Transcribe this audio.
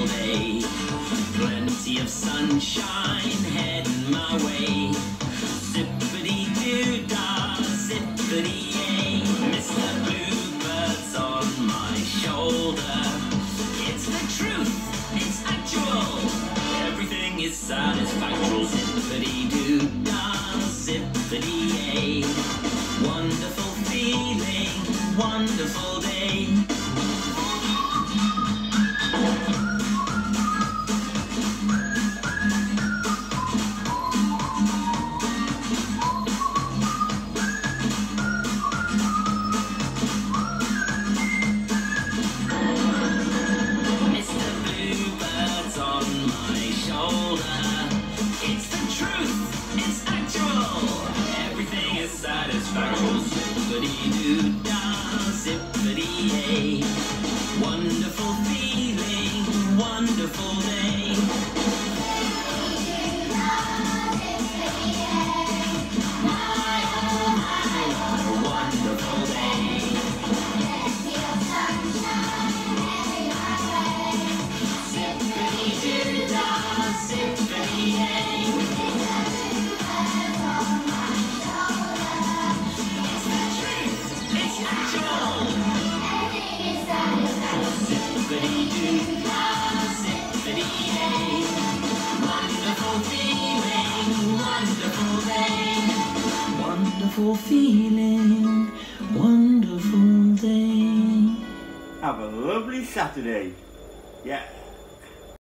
wonderful day. Plenty of sunshine heading my way. Zippity-doo-dah, zippity-yay. Mr. Bluebird's on my shoulder. It's the truth, it's actual. Everything is satisfactual. Zippity-doo-dah, zippity-yay. Wonderful feeling, wonderful day. It's the truth, it's actual. Everything is satisfactual. Zippity-doo-dah, zippity-yay. Wonderful feeling, wonderful day. My oh my, what a wonderful day. Zippity-doo-dah, zippity-yay. Zippity-doo-dah, zippity-yay. Wonderful feeling, wonderful day. Wonderful feeling, wonderful day. Have a lovely Saturday. Yeah.